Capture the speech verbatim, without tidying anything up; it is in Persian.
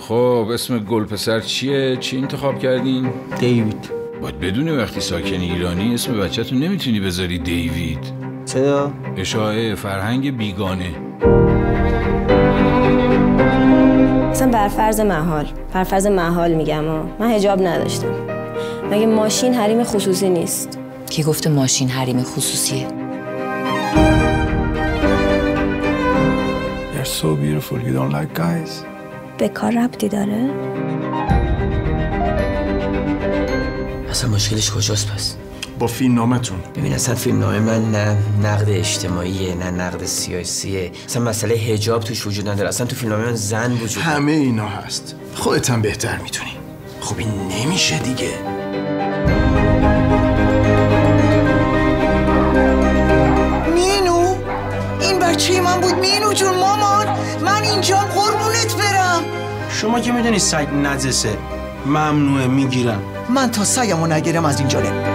خب اسم گل پسر چیه؟ چی انتخاب کردین؟ دیوید. باید بدونی وقتی ساکن ایرانی اسم بچه‌تون نمیتونی بذاری دیوید. چرا؟ اشاعه فرهنگ بیگانه. مثلا برفرض محال برفرض محال میگم ها، من حجاب نداشتم. مگه ماشین حریم خصوصی نیست؟ کی گفته ماشین حریم خصوصیه؟ You're so beautiful. You don't like guys? به کار ربطی داره؟ اصلا مشکلش کجاست پس؟ با فیلم نامتون. ببین اصلا فیلم نامه من نه نقد اجتماعیه نه نقد سیاسیه. اصلا مسئله حجاب توش وجود نداره. اصلا تو فیلم نامه من زن وجود داره. همه اینا هست. خودت هم بهتر میتونی. خب این نمیشه دیگه. مینو این بچه من بود. مینو جون مامان من اینجا قربونت برم. شما که میدونی سگ نجسه ممنوعه میگیرم. من تا سگمو نگیرم از اینجا نمیرم.